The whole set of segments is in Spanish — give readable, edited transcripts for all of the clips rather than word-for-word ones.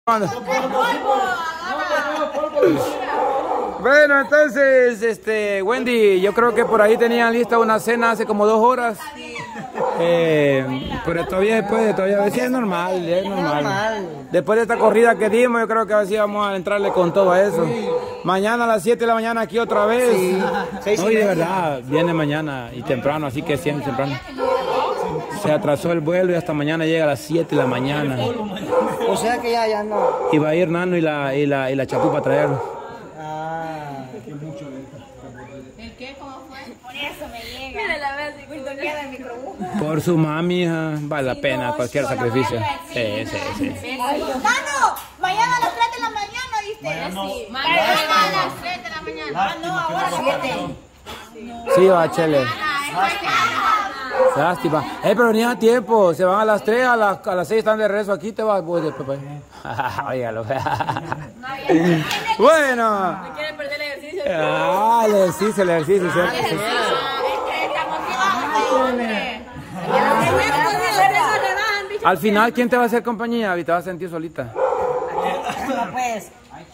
Bueno, entonces, Wendy, yo creo que por ahí tenían lista una cena hace como 2 horas. Pero todavía a ver si es normal, Después de esta corrida que dimos, yo creo que a ver si vamos a entrarle con todo a eso. Mañana a las 7 de la mañana aquí otra vez. Hoy de verdad, viene mañana y temprano, así que siempre temprano. Se atrasó el vuelo y hasta mañana llega a las 7 de la mañana. O sea que ya no. Y va a ir Nano y la Chapú para traerlo. ¿El qué? ¿Cómo fue? Por eso me llega. Mira la vez, queda el microbús. Por su mami, hija, vale la pena cualquier sacrificio. Sí. ¡Nano! Mañana a las 3 de la mañana, ¿viste? Mañana a las 3 de la mañana. No, ahora a las 7. Sí, va, Chele. Lástima. Pero ni a tiempo. Se van a las 3, a las 6 están de rezo. Aquí te vas, pues, después. Óigalo. Bueno. ¿No quieren perder el ejercicio? El ejercicio, ¿cierto? Al final, ¿quién te va a hacer compañía? ¿Te vas a sentir solita? Pues.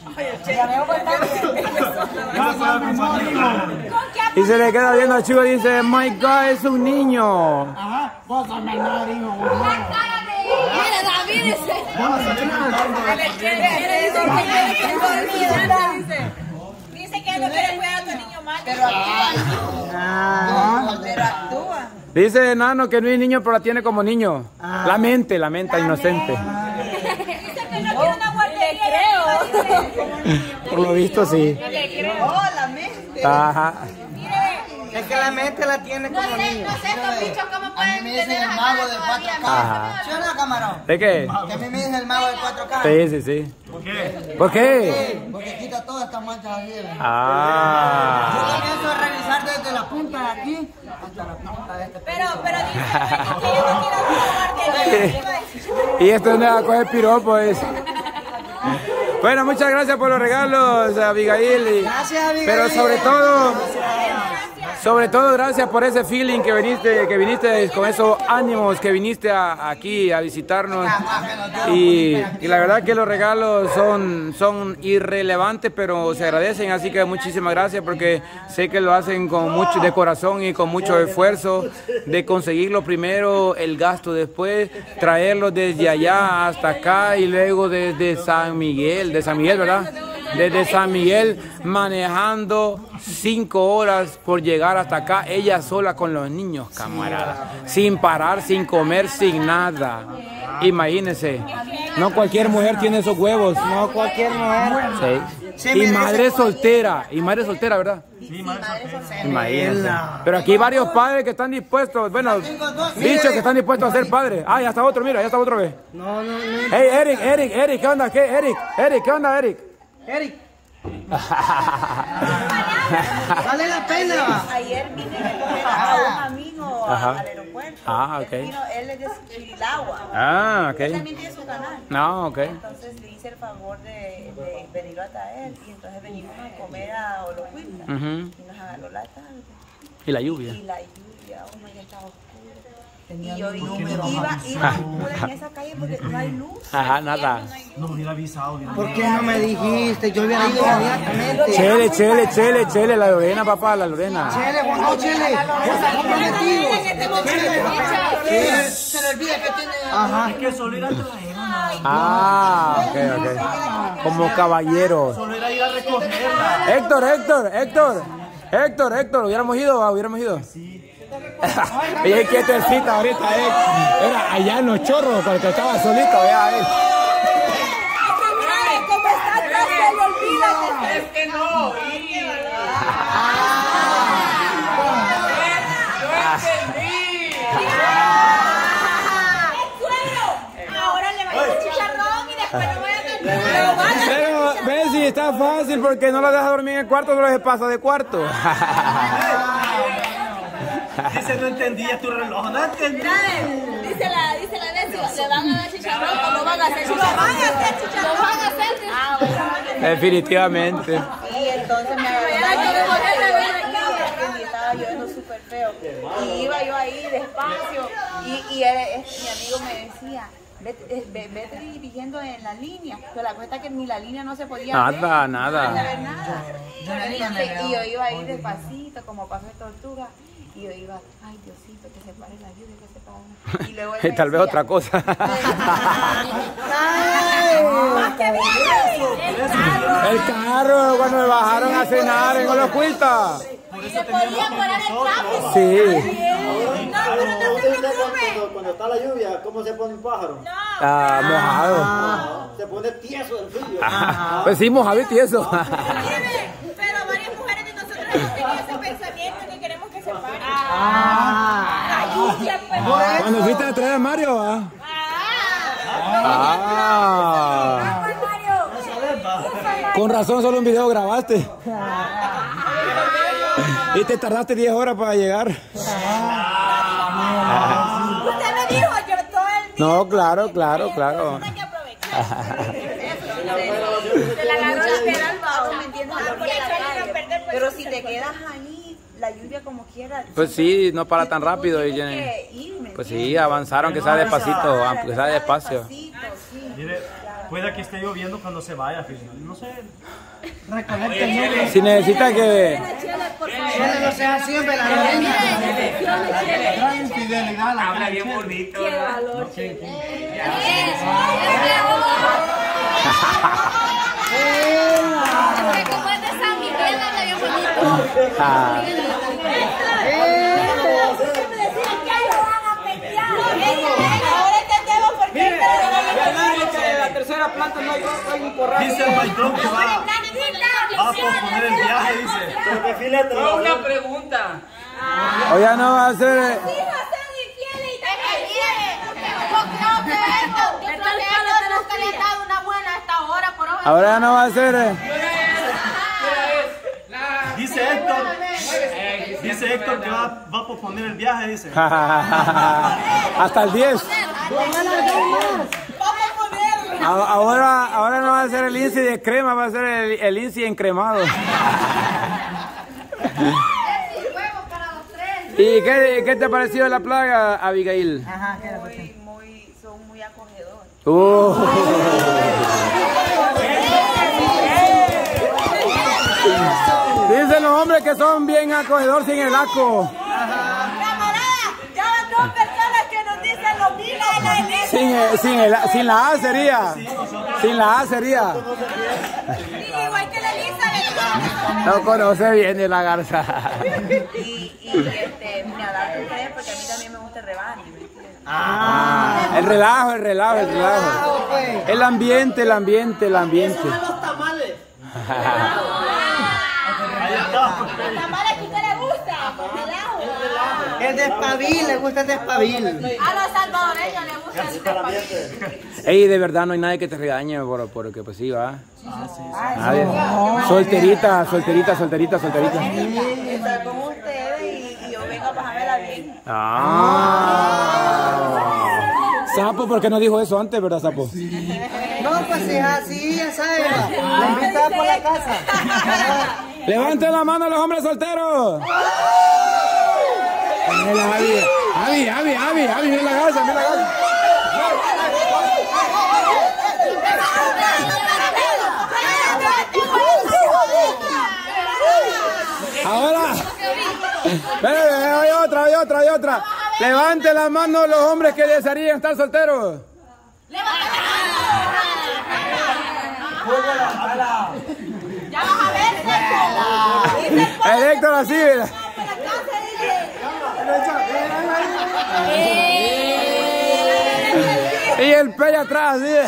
Y se le queda viendo al chico y dice, my God, es un niño. Ajá, vos sos menor, hijo. Mira, David dice que no quiere cuidar a tu niño mal, pero actúa. Dice Nano que no es niño, pero la tiene como niño. La mente inocente. Dice que no quiere una guardería. Por lo visto, sí. La mente. Ajá. Es que la mente la tiene como niño. No sé estos bichos cómo pueden dicen el mago de 4K. ¿Sí o no, camarón? ¿De qué? Que a mí me dicen el mago de 4K. Sí. ¿Por qué? Porque quita todas estas manchas aquí. Yo Ah. comienzo a revisar desde la punta de aquí hasta la punta de este. Pero dice que yo no quiero una guardería. Y esto es una cosa de piropo, es. Bueno, muchas gracias por los regalos, Abigail. Gracias, Abigail. Pero sobre todo, gracias por ese feeling que viniste con esos ánimos, que viniste aquí a visitarnos. Y la verdad que los regalos son irrelevantes, pero se agradecen, así que muchísimas gracias, porque sé que lo hacen con mucho de corazón y con mucho esfuerzo, de conseguirlo primero, el gasto después, traerlo desde allá hasta acá y luego desde San Miguel, ¿verdad? Desde San Miguel manejando 5 horas por llegar hasta acá, ella sola con los niños, camarada, sin parar, sin comer, sin nada. Imagínense, no cualquier mujer tiene esos huevos. No cualquier mujer. Sí. Y madre soltera, ¿verdad? Sí, madre soltera. Imagínense. Pero aquí hay varios padres que están dispuestos, bueno, dichos que están dispuestos a ser padres. Ah, ya está otro, mira, ya está otro vez. No. Hey, Eric, ¿qué onda? Eric, ¿qué onda, Eric? Eric. Vale la pena. Ayer vine a recoger a un amigo al aeropuerto. Ah, ok. Él es de Chirilagua. Ah, ok. Él también tiene su canal. No, ok. Entonces le hice el favor de venirlo a traer. Y entonces venimos a comer a Olocuilta. Y nos agarró la tarde. ¿Y la lluvia? Y la lluvia, ya estaba oscuro. Y yo iba en esa calle porque no hay luz. Ajá, nada. No me hubiera avisado. ¿Por qué no me dijiste? Yo hubiera ido inmediatamente. Chele, la Lorena, papá, la Lorena. Chele, Juan, Chele. Comprometido. Se le olvida que tiene. Ajá. Es que solo ir a traerla. Ah, ok. Como caballeros. Solo era ir a recogerla. Héctor, hubiéramos ido. Sí. Ella es quietecita ahorita, era allá en los chorros, porque estaba solito, ya, ¿Cómo está atrás? Se le olvida. Es que no. Ahora le va a dar chicharrón y después lo voy a cantar. Pero, ves, si está fácil, porque no la deja dormir en el cuarto, no se pasa de cuarto. Dice, no entendía tu reloj, no entendía. Dice la Bessie, ¿le van a dar chicharrón o no van a hacer chicharrón? Lo van a hacer. Definitivamente. Y entonces me agarró y estaba lloviendo súper feo. Y iba yo ahí despacio y mi amigo me decía, vete dirigiendo en la línea, pero la cuesta que ni la línea no se podía nada, ver. nada. Y yo iba ahí despacito, como paso de tortuga, y yo iba, ay Diosito, que se pare la lluvia, que se pare. Y luego él me Tal vez decía, otra cosa. El carro, cuando me bajaron a cenar en Olocuilta. Se podía parar el tráfico. Sí. No, pero no se preocupe. Cuando está la lluvia, ¿cómo se pone un pájaro? Mojado. Se pone tieso el frío. Pues sí, mojado y tieso. Pero varias mujeres de nosotros hemos tenido ese pensamiento que queremos que se pare. La lluvia, pues. Cuando fuiste a traer a Mario, con razón solo un video grabaste. Y te tardaste 10 horas para llegar. Usted me dijo, yo todo el día. No, claro. Hay que aprovechar. te la agarró la pedal bajo, ¿me entiendes? Pero si te quedas ahí, la lluvia como quiera. Pues sí, no para tan rápido. Pues sí, avanzaron, que sea despacito, que sea despacio. Mire, puede que esté lloviendo cuando se vaya, no sé. Si necesita que... Chele no sea siempre la reina. Gran infidelidad. Habla bien bonito. Qué valor, Como es de San Miguel, habla bien bonito. Ahora entendemos por qué. La tercera planta no hay un corral. Dice el patrón que va a posponer el viaje, dice. Una pregunta. O ya no va a ser... Hijos son infieles y también. Yo creo que esto nunca le ha dado una buena a esta hora por hoy. Ahora ya no va a ser... Dice Héctor que va a posponer el viaje, dice. Hasta el 10. Ahora no va a ser el INSI de crema, va a ser el INSI encremado. ¿Y qué te ha parecido la plaga, Abigail? son muy acogedores. Dicen los hombres que son bien acogedores sin el asco. Camarada, ya van 2 personas que nos dicen lo mismo de la Elisa. Sin la A sería. Sin la A sería. Igual que la Elisa. No conoce bien de la garza. Me adapto ustedes porque a mí también me gusta el rebaño. El relajo. El ambiente. Los tamales. La mala que a usted le gusta. El despabil, le gusta el despabil. A los salvadoreños les gusta el despabil. Ey, de verdad no hay nadie que te regañe porque pues sí, va. Nadie. Solterita. Estar con ustedes y yo vengo a pasármela bien. Sapo, ¿por qué no dijo eso antes, verdad, Sapo? No, pues es así, ya sabes. La invitaba por la casa. ¡Levanten la mano a los hombres solteros! Avi, mira la garza, Ahora, hay otra. Levante la mano los hombres que desearían estar solteros. Ya vas a ver, El Héctor así, ¿verdad? Y el pelo atrás, así.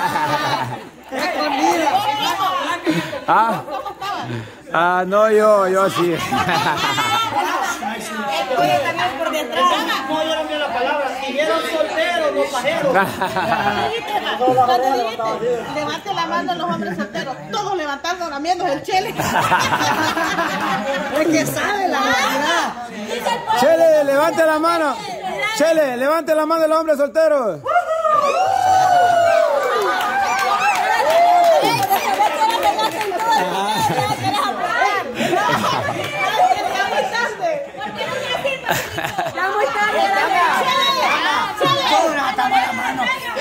No, yo así. Por detrás. No oyeron bien la palabra. Dijeron solteros, no pajeros. Cuando dijiste, levante la mano los hombres solteros. Todos levantando la menos el Chele. Es que sabe la verdad. Chele, levante la mano. Chele, levante la mano los hombres solteros.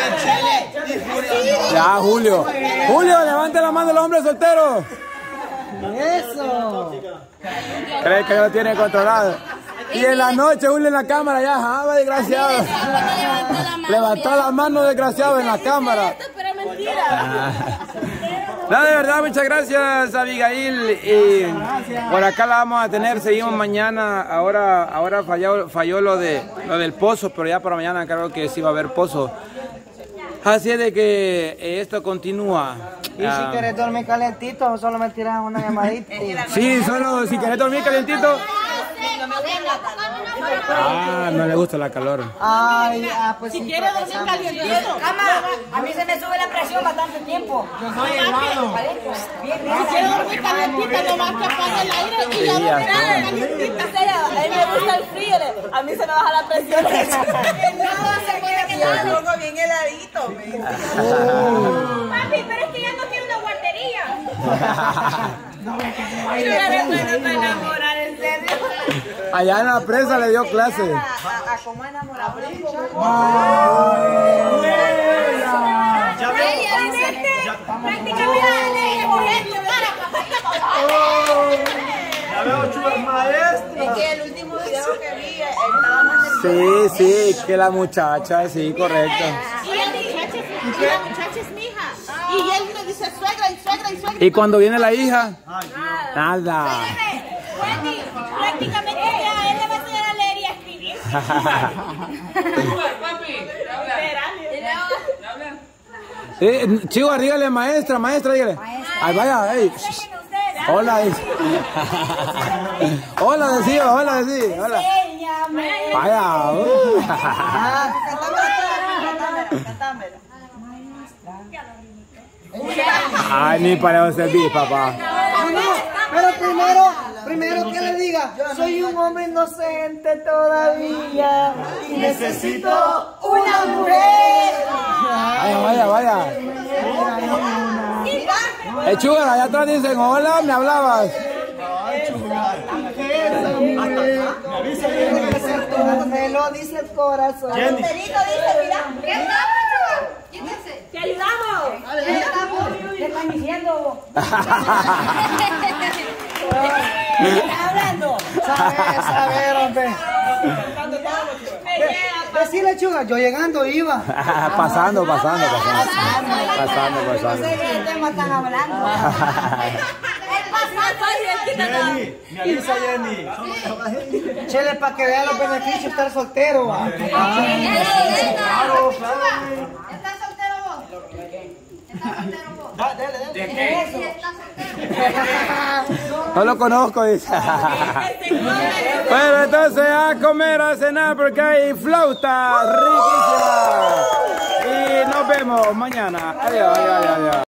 Ya, Julio. Julio, levante la mano los hombres solteros. Eso. Cree que lo tiene controlado. Y en la noche, Julio en la cámara, ya, va desgraciado. Levantó la mano desgraciado en la cámara. Pero mentira. No, de verdad, muchas gracias, Abigail. Y por acá la vamos a tener, seguimos mañana. Ahora falló lo del pozo, pero ya para mañana creo que sí va a haber pozo. Así es de que esto continúa. Y si quieres dormir calentito, solo me tiras una llamadita. Sí, solo si quieres dormir calentito. No le gusta la calor. Ay, pues si quieres dormir calientito. A mí se me sube la presión bastante tiempo. Yo soy helado. Si quieres dormir calientita, nomás que apague el aire y ya dormir calientita. A mí me gusta el frío, a mí se me baja la presión. Yo pongo bien heladito. Papi, pero es que ya no tiene una guardería. Allá en la presa le dio clase. ¿A cómo enamorar? Ya veo, Chu es maestra. Es que el último video que vi, estaba más nervioso. Sí, que la muchacha, sí, correcto. Y la muchacha es mi hija. Y él me dice suegra y suegra y suegra. ¿Y cuando viene la hija? Nada. Wendy, prácticamente a él le va a enseñar a leer y a escribir. Chivo, dígale maestra, dígale. Ay, vaya, ey. Hola, hola, decía, hola. Vaya. Ay, ni para servir, papá. Pero primero que le diga, soy un hombre inocente todavía y necesito una mujer. Vaya. Chugar, allá atrás dicen, hola, ¿me hablabas? Me lo dice el corazón. Jenny. ¡Te ayudamos! ¿Qué están diciendo? Hablando. Saber, hombre. Decirle, Chuga, yo llegando iba. Pasando. No sé qué tema están hablando. Jenny, me avisa Jenny. Chele, para que vean los beneficios de estar soltero. ¿Estás soltero vos? ¿De qué? No lo conozco, dice. Bueno, entonces a comer, a cenar, porque hay flauta riquísima. Y nos vemos mañana. Adiós.